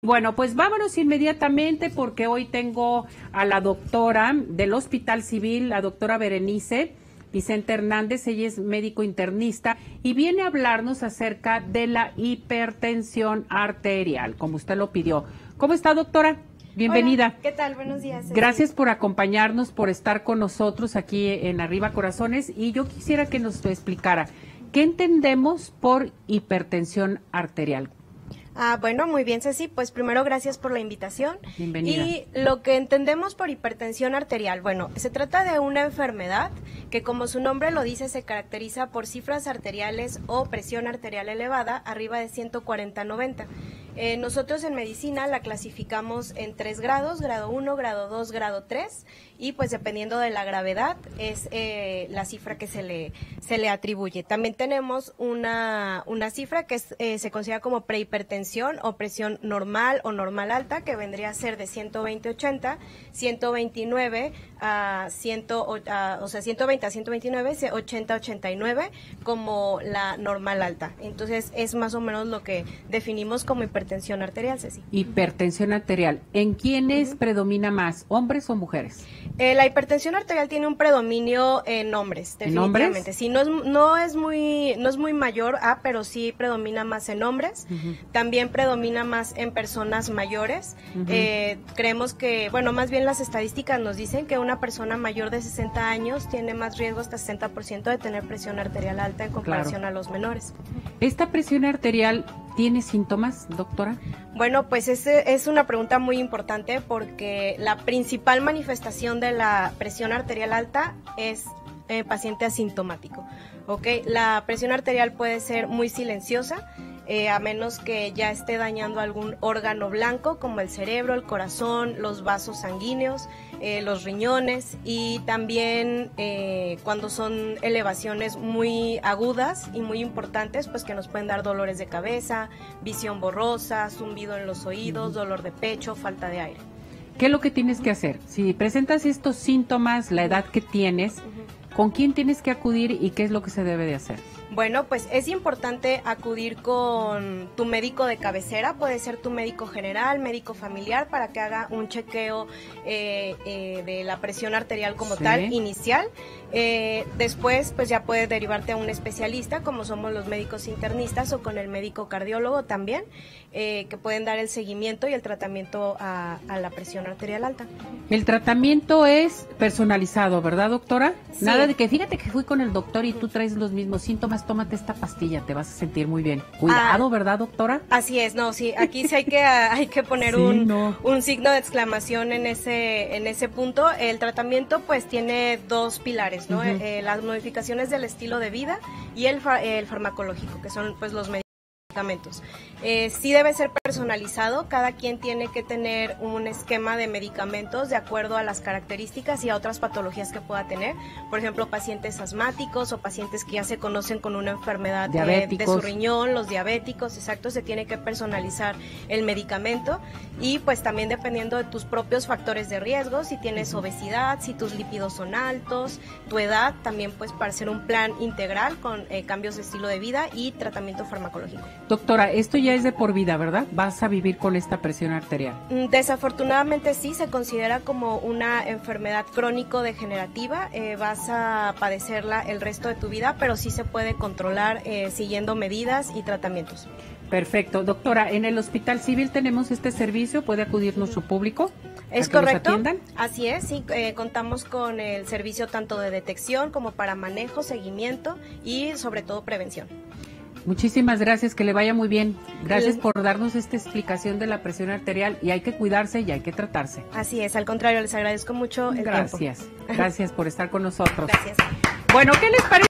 Bueno, pues vámonos inmediatamente porque hoy tengo a la doctora del Hospital Civil, la doctora Berenice Vicente Hernández. Ella es médico internista y viene a hablarnos acerca de la hipertensión arterial, como usted lo pidió. ¿Cómo está, doctora? Bienvenida. Hola, ¿qué tal? Buenos días. Gracias por acompañarnos, por estar con nosotros aquí en Arriba Corazones. Y yo quisiera que nos explicara, ¿qué entendemos por hipertensión arterial? Bueno, muy bien, Ceci. Pues primero, gracias por la invitación. Bienvenida. Y lo que entendemos por hipertensión arterial, bueno, se trata de una enfermedad que, como su nombre lo dice, se caracteriza por cifras arteriales o presión arterial elevada, arriba de 140/90. Nosotros en medicina la clasificamos en 3 grados, grado 1, grado 2, grado 3, y pues dependiendo de la gravedad es la cifra que se le atribuye. También tenemos una cifra que se considera como prehipertensión o presión normal o normal alta, que vendría a ser de 120/80, 129 a 120 a 129, 80/89 como la normal alta. Entonces es más o menos lo que definimos como hipertensión arterial, Ceci. Hipertensión arterial. ¿En quiénes predomina más, hombres o mujeres? La hipertensión arterial tiene un predominio en hombres, definitivamente. ¿En hombres? Sí, no es muy mayor, pero sí predomina más en hombres. También predomina más en personas mayores. Creemos que, bueno, más bien las estadísticas nos dicen que una persona mayor de 60 años tiene más riesgo, hasta 60%, de tener presión arterial alta en comparación a los menores. ¿Esta presión arterial tiene síntomas, doctora? Bueno, pues es una pregunta muy importante porque la principal manifestación de la presión arterial alta es paciente asintomático. ¿Okay? La presión arterial puede ser muy silenciosa, a menos que ya esté dañando algún órgano blanco como el cerebro, el corazón, los vasos sanguíneos, los riñones, y también cuando son elevaciones muy agudas y muy importantes, pues que nos pueden dar dolores de cabeza, visión borrosa, zumbido en los oídos, dolor de pecho, falta de aire. ¿Qué es lo que tienes que hacer? Si presentas estos síntomas, la edad que tienes, ¿con quién tienes que acudir y qué es lo que se debe de hacer? Bueno, pues es importante acudir con tu médico de cabecera, puede ser tu médico general, médico familiar, para que haga un chequeo de la presión arterial como tal, inicial. Después, pues ya puede derivarte a un especialista, como somos los médicos internistas, o con el médico cardiólogo también, que pueden dar el seguimiento y el tratamiento a la presión arterial alta. El tratamiento es personalizado, ¿verdad, doctora? Sí. Nada de que fíjate que fui con el doctor y tú traes los mismos síntomas, tómate esta pastilla, te vas a sentir muy bien. Cuidado, ¿verdad, doctora? Así es, no, sí, aquí sí hay que poner un signo de exclamación en ese punto. El tratamiento pues tiene 2 pilares, ¿no? Las modificaciones del estilo de vida y el farmacológico, que son pues los medicamentos. Sí debe ser personalizado, cada quien tiene que tener un esquema de medicamentos de acuerdo a las características y a otras patologías que pueda tener. Por ejemplo, pacientes asmáticos o pacientes que ya se conocen con una enfermedad de su riñón, los diabéticos, exacto, se tiene que personalizar el medicamento. Y pues también dependiendo de tus propios factores de riesgo, si tienes obesidad, si tus lípidos son altos, tu edad, también pues para hacer un plan integral con cambios de estilo de vida y tratamiento farmacológico. Doctora, esto ya es de por vida, ¿verdad? ¿Vas a vivir con esta presión arterial? Desafortunadamente sí, se considera como una enfermedad crónico-degenerativa. Vas a padecerla el resto de tu vida, pero sí se puede controlar siguiendo medidas y tratamientos. Perfecto. Doctora, en el Hospital Civil tenemos este servicio, ¿puede acudir nuestro público? ¿Es correcto? Así es, sí, contamos con el servicio tanto de detección como para manejo, seguimiento y sobre todo prevención. Muchísimas gracias, que le vaya muy bien. Gracias por darnos esta explicación de la presión arterial, y hay que cuidarse y hay que tratarse. Así es, al contrario, les agradezco mucho el tiempo. Gracias por estar con nosotros. Gracias. Bueno, ¿qué les parece?